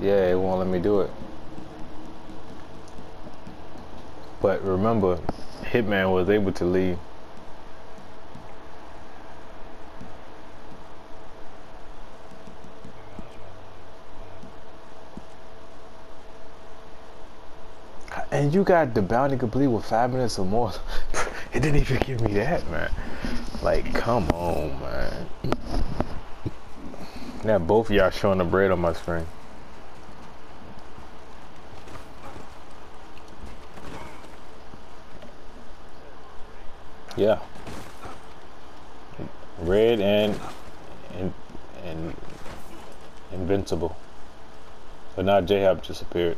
Yeah, it won't let me do it. But remember, Hitman was able to leave. And you got the bounty complete with 5 minutes or more. It didn't even give me that, man. Like, come on, man. Now both of y'all showing the bread on my screen. Yeah. Red and invincible. But now J-Hop just appeared.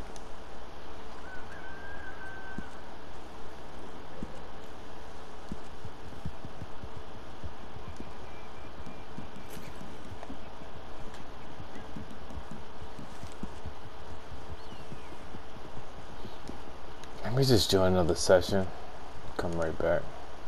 Let me just join another session. Come right back.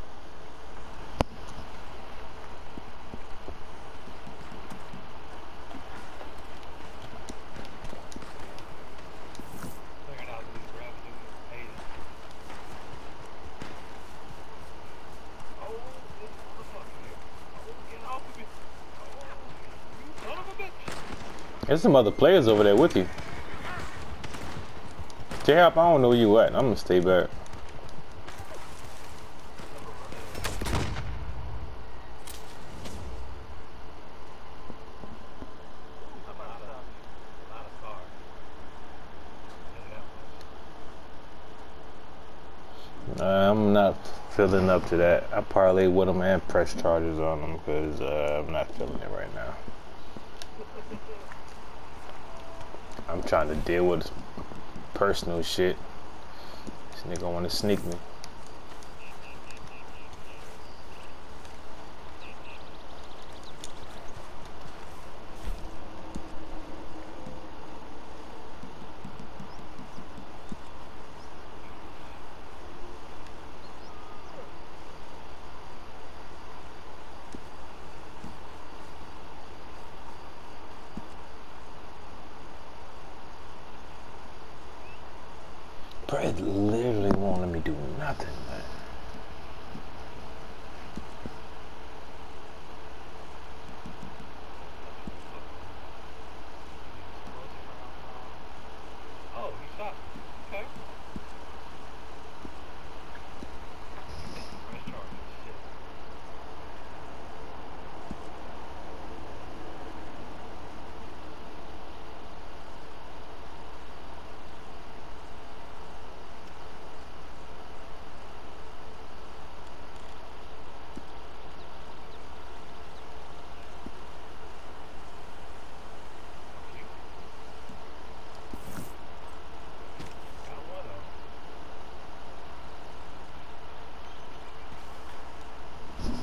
There's some other players over there with you. J-Hop, I don't know where you at. I'm gonna stay back. I'm not feeling up to that. I parlay with them and press charges on them because I'm not feeling it right now. I'm trying to deal with personal shit. This nigga want to sneak me. Bro, it literally won't let me do nothing.